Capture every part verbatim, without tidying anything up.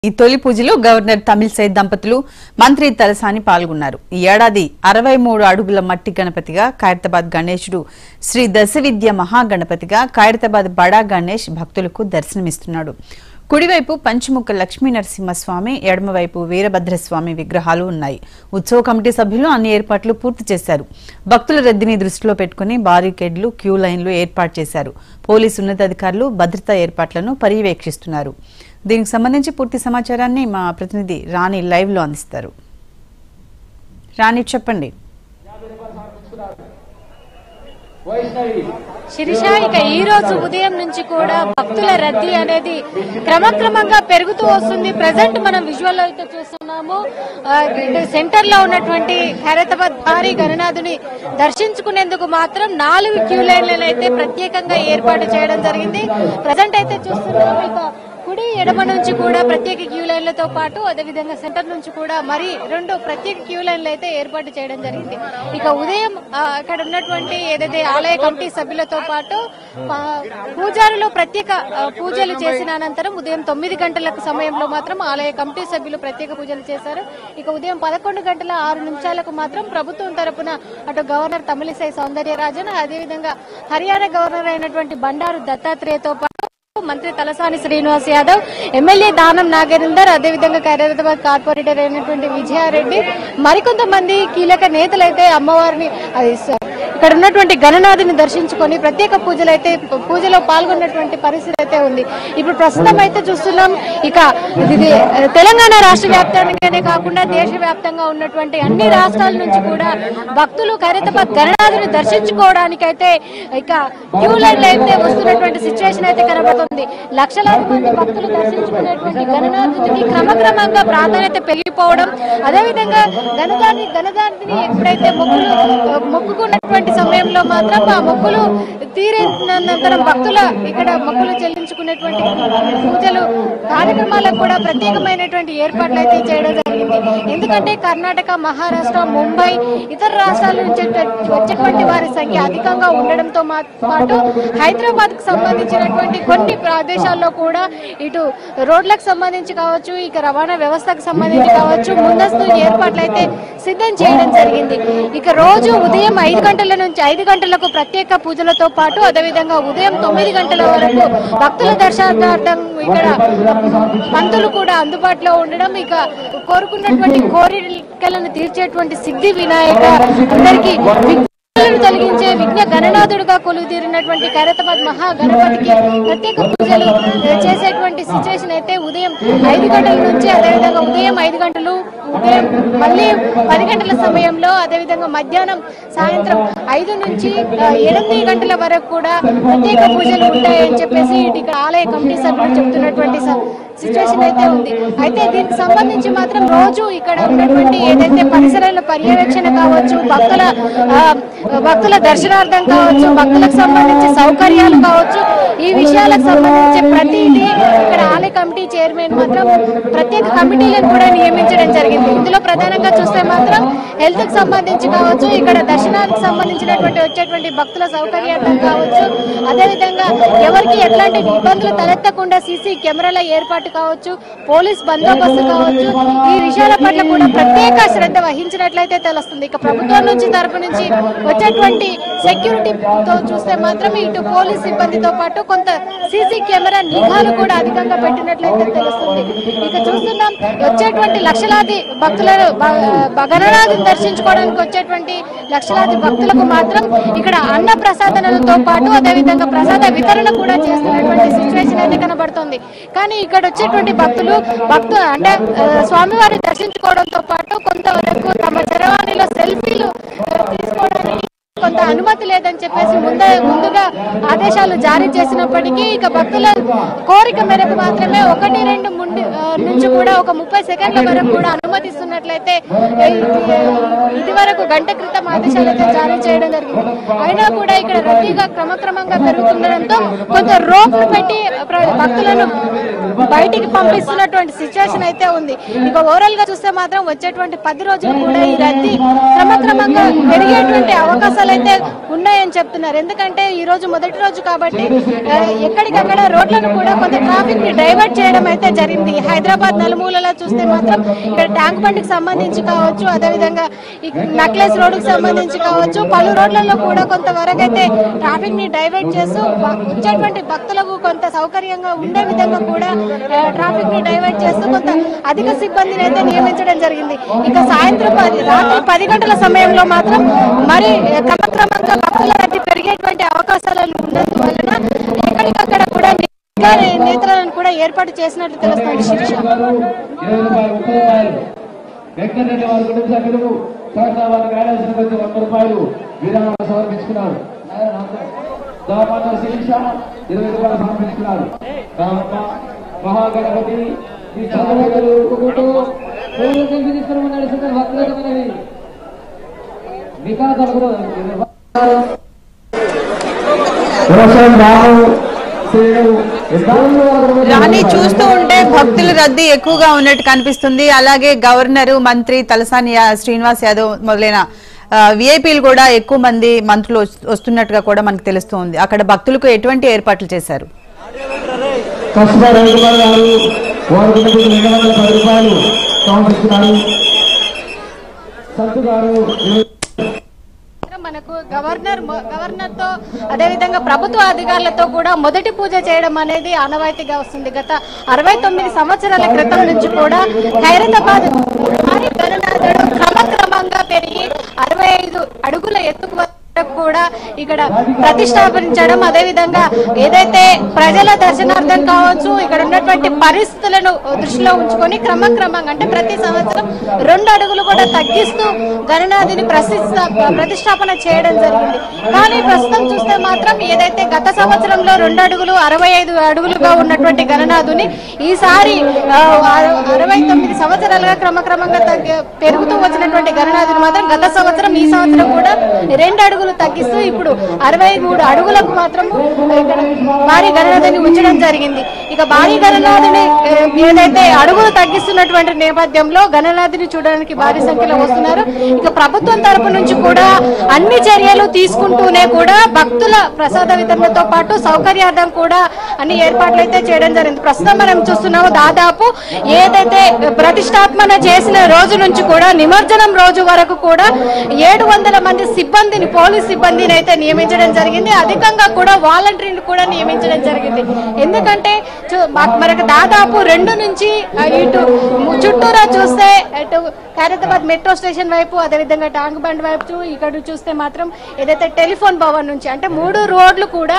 ఈ తొలి పూజలో గవర్నర్ తమిళసై దంపతులు మంత్రి తలసాని పాల్గొన్నారు. ఈ ఏడాది అరవై మూడు అడుగుల మట్టి గణపతిగా ఖైరతాబాద్ గణేశుడు, శ్రీ దశవిద్య మహాగణపతిగా ఖైరతాబాద్ బడా గణేష్ భక్తులకు దర్శనమిస్తున్నాడు. కుడివైపు పంచముఖ లక్ష్మీ నరసింహస్వామి, ఎడమవైపు వీరభద్రస్వామి విగ్రహాలు ఉన్నాయి. ఉత్సవ కమిటీ సభ్యులు అన్ని ఏర్పాట్లు పూర్తి చేశారు. భక్తుల రద్దీని దృష్టిలో పెట్టుకుని బారికేడ్లు, క్యూ లైన్లు ఏర్పాటు చేశారు. పోలీసు ఉన్నతాధికారులు భద్రతా ఏర్పాట్లను పర్యవేక్షిస్తున్నారు. దీనికి సంబంధించి పూర్తి సమాచారాన్ని మా ప్రతినిధి రాణి లైవ్ లో అందిస్తారు. రాణి, చెప్పండి. శిరీష, ఇక ఈ రోజు ఉదయం నుంచి కూడా భక్తుల రద్దీ అనేది క్రమక్రమంగా పెరుగుతూ వస్తుంది. ప్రజెంట్ మనం విజువల్ అయితే చూస్తున్నాము. సెంటర్ లో ఉన్నటువంటి ఖైరతాబాద్ భారీ గణనాథుని దర్శించుకునేందుకు మాత్రం నాలుగు క్యూ లైన్లను అయితే ప్రత్యేకంగా ఏర్పాటు చేయడం జరిగింది. ప్రజెంట్ అయితే చూస్తున్నాము. ఇక కుడి ఎడమ నుంచి కూడా ప్రత్యేక క్యూ లైన్లతో పాటు అదేవిధంగా సెంటర్ నుంచి కూడా మరి రెండు ప్రత్యేక క్యూ లైన్లు అయితే ఏర్పాటు చేయడం జరిగింది. ఇక ఉదయం అక్కడ ఉన్నటువంటి ఏదైతే ఆలయ కమిటీ సభ్యులతో పాటు పూజారులు ప్రత్యేక పూజలు చేసిన అనంతరం ఉదయం తొమ్మిది గంటల సమయంలో మాత్రం ఆలయ కమిటీ సభ్యులు ప్రత్యేక పూజలు చేశారు. ఇక ఉదయం పదకొండు గంటల ఆరు నిమిషాలకు మాత్రం ప్రభుత్వం తరపున అటు గవర్నర్ తమిళసై సౌందర్యరాజన్, అదేవిధంగా హర్యానా గవర్నర్ అయినటువంటి బండారు దత్తాత్రేయతో పాటు మంత్రి తలసాని శ్రీనివాస్ యాదవ్, ఎమ్మెల్యే దానం నాగేందర్, అదేవిధంగా ఖైరతాబాద్ కార్పొరేటర్ అయినటువంటి విజయారెడ్డి, మరికొంతమంది కీలక నేతలైతే అమ్మవారిని ఇక్కడ ఉన్నటువంటి గణనాథుని దర్శించుకొని ప్రత్యేక పూజలు అయితే పూజలో పాల్గొన్నటువంటి పరిస్థితి అయితే ఉంది. ఇప్పుడు ప్రస్తుతం అయితే చూస్తున్నాం. ఇక ఇది తెలంగాణ రాష్ట్ర వ్యాప్తంగానే కాకుండా దేశవ్యాప్తంగా ఉన్నటువంటి అన్ని రాష్ట్రాల నుంచి కూడా భక్తులు ఖైరతాబాద్ గణనాథుని దర్శించుకోవడానికి అయితే ఇక క్యూ లైన్లు అయితే వస్తున్నటువంటి సిచ్యువేషన్ అయితే కనబడుతుంది. లక్షలాది మంది భక్తులు దర్శించుకునేటువంటి గణనాథునికి క్రమక్రమంగా ప్రాధాన్యత పెరిగిపోవడం, అదేవిధంగా గణదాన్ని గణదాన్ని ఎప్పుడైతే మొక్కులు మొక్కుకున్నటువంటి సమయంలో మాత్రం ఆ మొక్కులు తీరేనంతరం భక్తుల ఇక్కడ మొక్కులు చెల్లించుకునేటువంటి పూజలు కార్యక్రమాలకు కూడా ప్రత్యేకమైనటువంటి ఏర్పాట్లు అయితే చేయడం జరిగింది. ఎందుకంటే కర్ణాటక, మహారాష్ట్ర, ముంబై, ఇతర రాష్ట్రాల నుంచి వచ్చేటువంటి వారి సంఖ్య అధికంగా ఉండడంతో పాటు హైదరాబాద్ కు సంబంధించినటువంటి కొన్ని ప్రదేశాల్లో కూడా ఇటు రోడ్లకు సంబంధించి కావచ్చు, ఇక రవాణా వ్యవస్థకు సంబంధించి కావచ్చు ముందస్తు ఏర్పాట్లు అయితే సిద్ధం చేయడం జరిగింది. ఇక రోజు ఉదయం ఐదు గంటల నుంచి ఐదు గంటలకు ప్రత్యేక పూజలతో పాటు అదేవిధంగా ఉదయం తొమ్మిది గంటల వరకు భక్తుల దర్శనార్థం ఇక్కడ పంతులు కూడా అందుబాటులో ఉండడం, ఇక కోరుకున్నటువంటి కోరికలను తీర్చేటువంటి సిద్ధి వినాయక అందరికీ తొలగించే విఘ్న గణనాథుడుగా కొలువుతీరినటువంటి ఖైరతాబాద్ మహాగణపతికి ప్రత్యేక పూజలు చేసేటువంటి సిచ్యువేషన్ అయితే ఉదయం ఐదు గంటల నుంచి అదేవిధంగా ఉదయం ఐదు గంటలు ఉదయం మళ్ళీ పది గంటల సమయంలో అదేవిధంగా మధ్యాహ్నం సాయంత్రం ఐదు నుంచి ఎనిమిది గంటల వరకు కూడా ప్రత్యేక పూజలు ఉంటాయని చెప్పేసి ఇక్కడ ఆలయ కమిటీ సభ్యులు చెబుతున్నటువంటి సిచ్యువేషన్ అయితే ఉంది. అయితే దీనికి సంబంధించి మాత్రం రోజు ఇక్కడ ఉన్నటువంటి ఏదైతే పరిసరాల పర్యవేక్షణ కావచ్చు, భక్తుల భక్తుల దర్శనార్థం కావచ్చు, భక్తులకు సంబంధించి సౌకర్యాలు కావచ్చు, ఈ విషయాలకు సంబంధించి ప్రతిదీ ఇక్కడ ఆలయ కమిటీ చైర్మన్ మాత్రం ప్రత్యేక కమిటీలను కూడా నియమించడం జరిగింది. ఇందులో ప్రధానంగా చూస్తే మాత్రం హెల్త్ కి సంబంధించి కావచ్చు, ఇక్కడ దర్శనానికి సంబంధించినటువంటి వచ్చేటువంటి భక్తుల సౌకర్యార్థం కావచ్చు, అదేవిధంగా ఎవరికి ఎట్లాంటి ఇబ్బందులు తలెత్తకుండా సీసీ కెమెరాల ఏర్పాటు కావచ్చు, పోలీస్ బందోబస్తు కావచ్చు, ఈ విషయాల పట్ల కూడా ప్రత్యేక శ్రద్ధ వహించినట్లయితే తెలుస్తుంది. ఇక ప్రభుత్వం నుంచి తరపు నుంచి వచ్చేటువంటి సెక్యూరిటీతో చూస్తే మాత్రం ఇటు పోలీస్ సిబ్బందితో పాటు కొంత సీసీ కెమెరా నిఘాలు కూడా అధికంగా పెట్టినట్లయితే తెలుస్తుంది. ఇక చూస్తున్నాం వచ్చేటువంటి లక్షలాది భక్తులను గణనాథుని దర్శించుకోవడానికి వచ్చేటువంటి లక్షలాది భక్తులకు మాత్రం ఇక్కడ అన్న ప్రసాదనలతో పాటు అదేవిధంగా ప్రసాద వితరణ కూడా చేస్తున్నటువంటి సిచ్యువేషన్ అయితే కనబడుతుంది. కానీ ఇక్కడ వచ్చేటువంటి భక్తులు భక్తులు అంటే స్వామివారిని దర్శించుకోవడంతో పాటు కొంతవరకు తమ చరవాణిలో సెల్ఫీలు తీసుకోవడానికి కొంత అనుమతి లేదని చెప్పేసి ముందే ముందుగా ఆదేశాలు జారీ చేసినప్పటికీ ఇక భక్తుల కోరిక మేరకు మాత్రమే ఒకటి రెండు ముందు నుంచి కూడా ఒక ముప్పై సెకండ్ల వరకు కూడా అనుమతిస్తున్నట్లయితే ఇది వరకు గంట క్రితం ఆదేశాలు అయితే జారీ చేయడం జరిగింది. అయినా కూడా ఇక్కడ రద్దీగా క్రమక్రమంగా పెరుగుతుండడంతో కొంత రోప్ పెట్టి భక్తులను బయటికి పంపిస్తున్నటువంటి సిచ్యువేషన్ అయితే ఉంది. ఇక ఓవరాల్ గా చూస్తే మాత్రం వచ్చేటువంటి పది రోజులు కూడా ఈ రద్దీ క్రమక్రమంగా పెరిగేటువంటి అవకాశాలు సమస్యలు అయితే ఉన్నాయని చెప్తున్నారు. ఎందుకంటే ఈ రోజు మొదటి రోజు కాబట్టి ఎక్కడికక్కడ రోడ్లను కూడా కొంత ట్రాఫిక్ ని డైవర్ట్ చేయడం అయితే జరిగింది. హైదరాబాద్ నలుమూలలో చూస్తే మాత్రం ఇక్కడ ట్యాంక్ బండికి సంబంధించి కావచ్చు, అదేవిధంగా ఈ నక్లెస్ రోడ్డుకు సంబంధించి కావచ్చు, పలు రోడ్లలో కూడా కొంతవరకు అయితే ట్రాఫిక్ ని డైవర్ట్ చేస్తూ వచ్చేటువంటి భక్తులకు కొంత సౌకర్యంగా ఉండే విధంగా కూడా ట్రాఫిక్ ని డైవర్ట్ చేస్తూ కొంత అధిక సిబ్బందిని అయితే నియమించడం జరిగింది. ఇక సాయంత్రం పది రాత్రి పది గంటల సమయంలో మాత్రం మరి క్రమక్రమంగా భక్తుల రద్దీ పెరిగేటువంటి అవకాశాలు ఉన్నందువలన ఎక్కడికక్కడ కూడా నేతలను కూడా ఏర్పాటు చేసినట్లు తెలుస్తుంది. శిరీష మహాగణపతి రాణి చూస్తూ ఉంటే భక్తుల రద్దీ ఎక్కువగా ఉన్నట్టు కనిపిస్తుంది. అలాగే గవర్నరు, మంత్రి తలసాని శ్రీనివాస్ యాదవ్ మొదలైన విఐపీలు కూడా ఎక్కువ మంది మంత్రులు వస్తున్నట్టుగా కూడా మనకు తెలుస్తుంది. అక్కడ భక్తులకు ఎటువంటి ఏర్పాట్లు చేశారు? మనకు గవర్నర్ గవర్నర్ తో అదేవిధంగా ప్రభుత్వ అధికారులతో కూడా మొదటి పూజ చేయడం అనేది ఆనవాయితీగా వస్తుంది. గత అరవై తొమ్మిది సంవత్సరాల క్రితం నుంచి కూడా ఖైరతాబాద్ గణనాథుడు క్రమక్రమంగా పెరిగి అరవై ఐదు అడుగుల ఎత్తుకు కూడా ఇక్కడ ప్రతిష్టాపించడం, అదేవిధంగా ఏదైతే ప్రజల దర్శనార్థం కావచ్చు ఇక్కడ ఉన్నటువంటి పరిస్థితులను దృష్టిలో ఉంచుకొని క్రమక్రమంగా అంటే ప్రతి సంవత్సరం రెండు అడుగులు కూడా తగ్గిస్తూ గణనాథుని ప్రతిష్టాపన చేయడం జరిగింది. కానీ ప్రస్తుతం చూస్తే మాత్రం ఏదైతే గత సంవత్సరంలో రెండు అడుగులు అరవై ఐదు అడుగులుగా ఉన్నటువంటి గణనాథుని ఈసారి అరవై తొమ్మిది సంవత్సరాలుగా క్రమక్రమంగా పెరుగుతూ వచ్చినటువంటి గణనాథుని మాత్రం గత సంవత్సరం ఈ సంవత్సరం కూడా రెండు అడుగులు తగ్గిస్తూ ఇప్పుడు అరవై మూడు అడుగులకు మాత్రం భారీ గణనాథుని ఉంచడం జరిగింది. ఇక భారీ గణనాథుని ఏదైతే అడుగులు తగ్గిస్తున్నటువంటి నేపథ్యంలో గణనాథుని చూడడానికి భారీ సంఖ్యలో వస్తున్నారు. ఇక ప్రభుత్వం తరపు నుంచి కూడా అన్ని చర్యలు తీసుకుంటూనే కూడా భక్తుల ప్రసాద వితరణతో పాటు సౌకర్యార్థం కూడా అన్ని ఏర్పాట్లు అయితే చేయడం జరిగింది. ప్రస్తుతం మనం చూస్తున్నాము దాదాపు ఏదైతే ప్రతిష్టాపన చేసిన రోజు నుంచి కూడా నిమజ్జనం రోజు వరకు కూడా ఏడు వందల మంది సిబ్బందిని పోలీస్ సిబ్బందిని అయితే నియమించడం జరిగింది. అధికంగా కూడా వాలంటీర్లు కూడా నియమించడం జరిగింది. ఎందుకంటే మనకు దాదాపు రెండు నుంచి ఇటు చుట్టూరా చూస్తే ఇటు ఖైరతాబాద్ మెట్రో స్టేషన్ వైపు, అదేవిధంగా ట్యాంక్ బండ్ వైపు, ఇక్కడ చూస్తే మాత్రం ఏదైతే టెలిఫోన్ భవన్ నుంచి అంటే మూడు రోడ్లు కూడా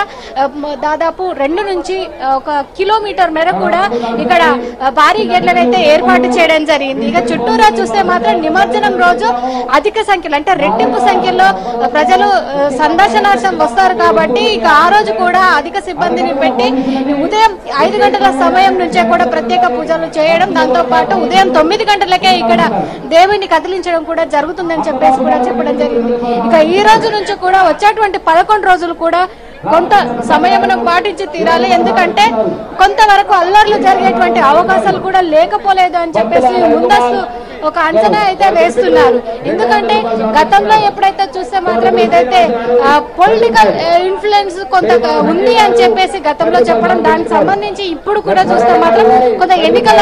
దాదాపు రెండు నుంచి ఒక కిలోమీటర్ మేర కూడా ఇక్కడ భారీ గేట్లను అయితే ఏర్పాటు చేయడం జరిగింది. ఇక చుట్టూరా చూస్తే మాత్రం నిమజ్జనం రోజు అధిక సంఖ్యలో అంటే రెట్టింపు సంఖ్యలో ప్రజలు సందర్శనార్థం వస్తారు కాబట్టి ఇక ఆ రోజు కూడా అధిక సిబ్బందిని పెట్టి ఉదయం ఐదు గంటల సమయం నుంచే కూడా ప్రత్యేక పూజలు చేయడం, దాంతో పాటు ఉదయం తొమ్మిది గంటలకే ఇక్కడ దేవుడిని కదిలించడం కూడా జరుగుతుందని చెప్పేసి కూడా చెప్పడం జరిగింది. ఇక ఈ రోజు నుంచి కూడా వచ్చేటువంటి పదకొండు రోజులు కూడా కొంత సమయం పాటించి తీరాలి. ఎందుకంటే కొంతవరకు అల్లర్లు జరిగేటువంటి అవకాశాలు కూడా లేకపోలేదు అని చెప్పేసి ముందస్తు ఒక అంచనా అయితే వేస్తున్నారు. ఎందుకంటే గతంలో ఎప్పుడైతే చూస్తే మాత్రం ఏదైతే పొలిటికల్ ఇన్ఫ్లుయెన్స్ కొంత ఉంది అని చెప్పేసి గతంలో చెప్పడం, దానికి సంబంధించి ఇప్పుడు కూడా చూస్తే మాత్రం కొంత ఎన్నికల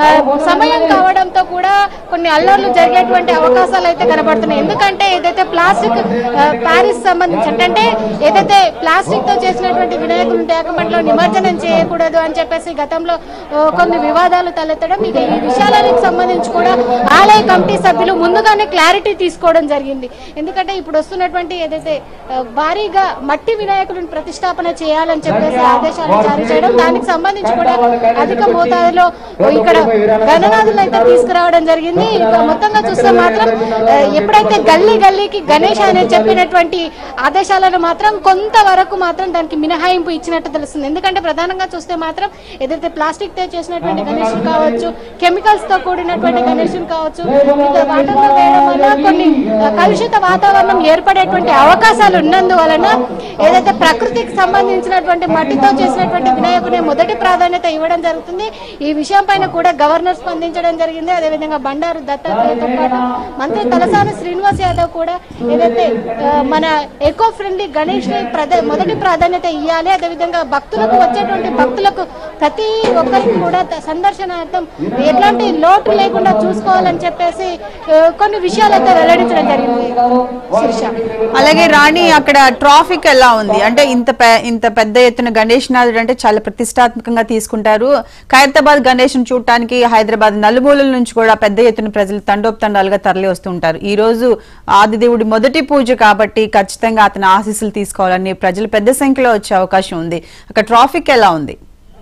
సమయం కావడంతో కూడా కొన్ని అల్లర్లు జరిగేటువంటి అవకాశాలు అయితే కనబడుతున్నాయి. ఎందుకంటే ఏదైతే ప్లాస్టిక్ ప్యారిస్ సంబంధించి అంటే ఏదైతే ప్లాస్టిక్ తో చేసినటువంటి వినాయకులు ట్యాంక్బండ్లో నిమజ్జనం చేయకూడదు అని చెప్పేసి గతంలో కొన్ని వివాదాలు తలెత్తడం, ఇక ఈ విషయాలకు సంబంధించి కూడా ఆలయ కమిటీ సభ్యులు ముందుగానే క్లారిటీ తీసుకోవడం జరిగింది. ఎందుకంటే ఇప్పుడు వస్తున్నటువంటి ఏదైతే భారీగా మట్టి వినాయకులను ప్రతిష్టాపన చేయాలని చెప్పేసి ఆదేశాలు జారీ చేయడం, దానికి సంబంధించి కూడా అధిక మోతాదులో ఇక్కడ గణనాథులు అయితే తీసుకురావడం జరిగింది. ఇక మొత్తంగా చూస్తే మాత్రం ఎప్పుడైతే గల్లీ గల్లీకి గణేష్ అని చెప్పినటువంటి ఆదేశాలను మాత్రం కొంతవరకు మాత్రం దానికి మినహాయింపు ఇచ్చినట్టు తెలుస్తుంది. ఎందుకంటే ప్రధానంగా చూస్తే మాత్రం ఏదైతే ప్లాస్టిక్ తో చేసినటువంటి గణేశులు కావచ్చు, కెమికల్స్ తో కూడినటువంటి గణేశులు కావచ్చు, వాటర్లో వేయడం వల్ల కొన్ని కలుషిత వాతావరణం ఏర్పడేటువంటి అవకాశాలు ఉన్నందువలన ఏదైతే ప్రకృతికి సంబంధించినటువంటి మట్టితో చేసినటువంటి వినాయకుని మొదటి ప్రాధాన్యత ఇవ్వడం జరుగుతుంది. ఈ విషయం పైన కూడా గవర్నర్ స్పందించడం జరిగింది. అదేవిధంగా బండారు దత్తాత్రేయతో పాటు మంత్రి తలసాని శ్రీనివాస్ యాదవ్ కూడా ఏదైతే మన ఎకో ఫ్రెండ్లీ గణేష్ మొదటి ప్రాధాన్యత ఇవ్వాలి, అదేవిధంగా భక్తులకు వచ్చేటువంటి భక్తులకు ప్రతి ఒక్కరికి కూడా సందర్శనార్థం ఎట్లాంటి లోటు లేకుండా చూసుకోవాలని చెప్పేసి కొన్ని విషయాలు అయితే వెల్లడించడం జరిగింది. అలాగే రాణి, అక్కడ ట్రాఫిక్ ఎలా ఉంది? అంటే ఇంత ఇంత పెద్ద ఎత్తున గణేష్ నాథుడు అంటే చాలా ప్రతిష్టాత్మకంగా తీసుకుంటారు. ఖైరతాబాద్ గణేష్ ను చూడటానికి హైదరాబాద్ నలుమూలల నుంచి కూడా పెద్ద ఎత్తున ప్రజలు తండోపతండాలుగా తరలి వస్తుంటారు. ఈ రోజు ఆదిదేవుడి మొదటి పూజ కాబట్టి ఖచ్చితంగా అతని ఆశీస్సులు తీసుకోవాలని ప్రజలు పెద్ద సంఖ్యలో వచ్చే అవకాశం ఉంది. అక్కడ ట్రాఫిక్ ఎలా ఉంది?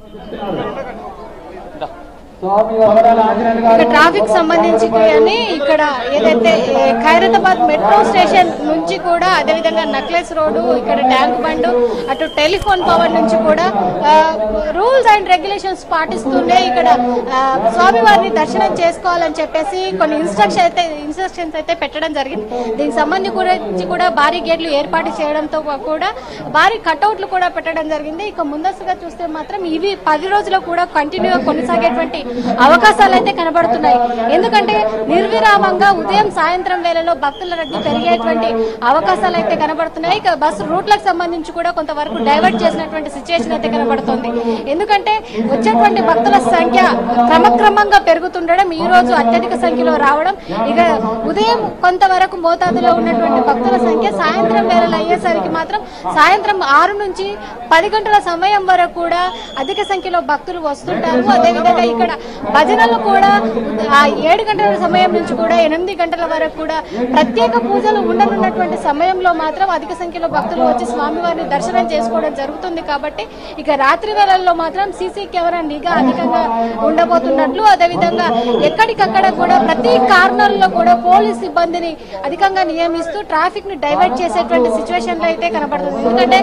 ట్రాఫిక్ సంబంధించి ఇక్కడ ఏదైతే ఖైరతాబాద్ మెట్రో స్టేషన్ నుంచి కూడా, అదేవిధంగా నక్లెస్ రోడ్డు, ఇక్కడ ట్యాంక్ బండ్, అటు టెలిఫోన్ పవర్ నుంచి కూడా రూల్స్ అండ్ రెగ్యులేషన్స్ పాటిస్తూనే ఇక్కడ స్వామివారిని దర్శనం చేసుకోవాలని చెప్పేసి కొన్ని ఇన్స్ట్రక్షన్ అయితే ఇన్స్ట్రక్షన్స్ అయితే పెట్టడం జరిగింది. దీనికి సంబంధించి కూడా భారీ గేట్లు ఏర్పాటు చేయడంతో కూడా భారీ కట్అవుట్లు కూడా పెట్టడం జరిగింది. ఇక ముందస్తుగా చూస్తే మాత్రం ఇవి పది రోజులు కూడా కంటిన్యూగా కొనసాగేటువంటి అవకాశాలు అయితే కనబడుతున్నాయి. ఎందుకంటే నిర్విరామంగా ఉదయం సాయంత్రం వేళలో భక్తుల రద్దీ పెరిగేటువంటి అవకాశాలు అయితే కనబడుతున్నాయి. ఇక బస్సు రూట్లకు సంబంధించి కూడా కొంతవరకు డైవర్ట్ చేసినటువంటి సిచ్యువేషన్ అయితే కనబడుతుంది. ఎందుకంటే వచ్చేటువంటి భక్తుల సంఖ్య క్రమక్రమంగా పెరుగుతుండడం, ఈ రోజు అత్యధిక సంఖ్యలో రావడం, ఇక ఉదయం కొంతవరకు మోతాదులో ఉన్నటువంటి భక్తుల సంఖ్య సాయంత్రం వేళలు అయ్యేసరికి మాత్రం సాయంత్రం ఆరు నుంచి పది గంటల సమయం వరకు కూడా అధిక సంఖ్యలో భక్తులు వస్తుంటారు. అదేవిధంగా ఇక్కడ భజనలు కూడా ఆ ఏడు గంటల సమయం నుంచి కూడా ఎనిమిది గంటల వరకు కూడా ప్రత్యేక పూజలు ఉండనున్నటువంటి సమయంలో మాత్రం అధిక సంఖ్యలో భక్తులు వచ్చి స్వామివారిని దర్శనం చేసుకోవడం జరుగుతుంది. కాబట్టి ఇక రాత్రి వేళల్లో మాత్రం సీసీ కెమెరా నిఘా అధికంగా ఉండబోతున్నట్లు, అదేవిధంగా ఎక్కడికక్కడ కూడా ప్రతి కార్నర్లో కూడా పోలీస్ సిబ్బందిని అధికంగా నియమిస్తూ ట్రాఫిక్ ని డైవర్ట్ చేసేటువంటి సిచ్యువేషన్ లో అయితే కనబడుతుంది. ఎందుకంటే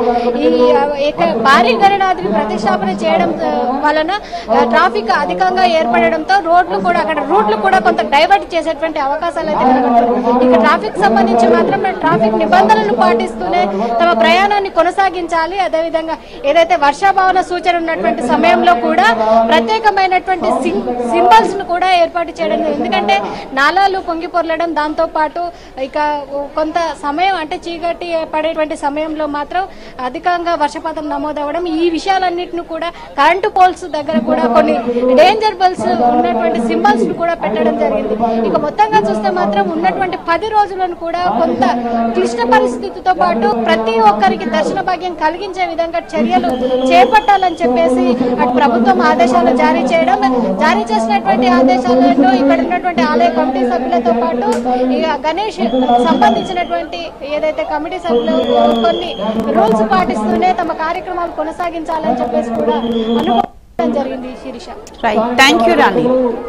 ఈ భారీ గణనాథుని ప్రతిష్టాపన చేయడం వలన ట్రాఫిక్ అధికంగా ఏర్పడడంతో రోడ్లు కూడా అక్కడ రూట్లు కూడా కొంత డైవర్ట్ చేసేటువంటి అవకాశాలు అయితే కనబడుతున్నాయి. ఇక ట్రాఫిక్ సంబంధించి మాత్రం ట్రాఫిక్ నిబంధనలను పాటిస్తూనే తమ ప్రయాణాన్ని కొనసాగించాలి. అదేవిధంగా ఏదైతే వర్షాభావన సూచన ఉన్నటువంటి సమయంలో కూడా ప్రత్యేకమైనటువంటి సింబల్స్ ను కూడా ఏర్పాటు చేయడం, ఎందుకంటే నాలాలు పొంగి పొర్లడం, దాంతో పాటు ఇక కొంత సమయం అంటే చీకటి పడేటువంటి సమయంలో మాత్రం అధికంగా వర్షపాతం నమోదవడం, ఈ విషయాలన్నింటినీ కూడా కరెంటు పోల్స్ దగ్గర కూడా కొన్ని డేంజర్ బెల్స్ ఉన్నటువంటి సింబల్స్ ను కూడా పెట్టడం జరిగింది. ఇక మొత్తంగా చూస్తే మాత్రం ఉన్నటువంటి పది రోజులను కూడా కొంత క్లిష్ట పరిస్థితితో పాటు ప్రతి ఒక్కరికి దర్శన భాగ్యం కలిగించే విధంగా చర్యలు చేపట్టాలని చెప్పేసి అటు ప్రభుత్వం ఆదేశాలు జారీ చేయడం, జారీ చేసినటువంటి ఆదేశాలను ఇక్కడ ఉన్నటువంటి ఆలయ కమిటీ సభ్యులతో పాటు ఇక గణేష్ సంబంధించినటువంటి ఏదైతే కమిటీ సభ్యులు కొన్ని రూల్స్ పాటిస్తూనే తమ కార్యక్రమాలు కొనసాగించాలని చెప్పేసి కూడా అనుకోవడం జరిగింది. Sirisha, right, thank you Rani.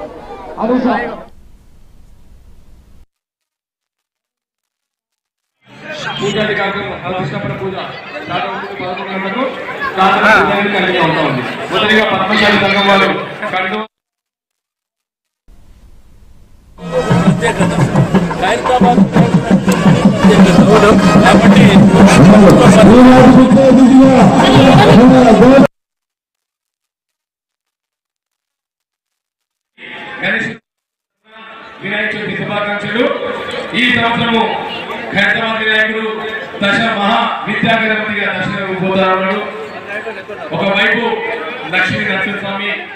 పూజాది కార్యక్రమం కృష్ణపడ పూజ స్టార్ట్ అవుతుంది పదకొండు గంటలకు. ప్రార్థన కలిగి ఉంటుంది. మొదటిగా పద్మశాలి సంఘం వారు కండు ఖైరతాబాద్ కాబట్టి వినాయక చవితి శుభాకాంక్షలు. ఈ సంవత్సరము ఖైరతాబాద్ వినాయకుడు దశ మహా విద్యాగణపతిగా దర్శనం పోతారు. ఒకవైపు లక్ష్మీ నరసింహస్వామి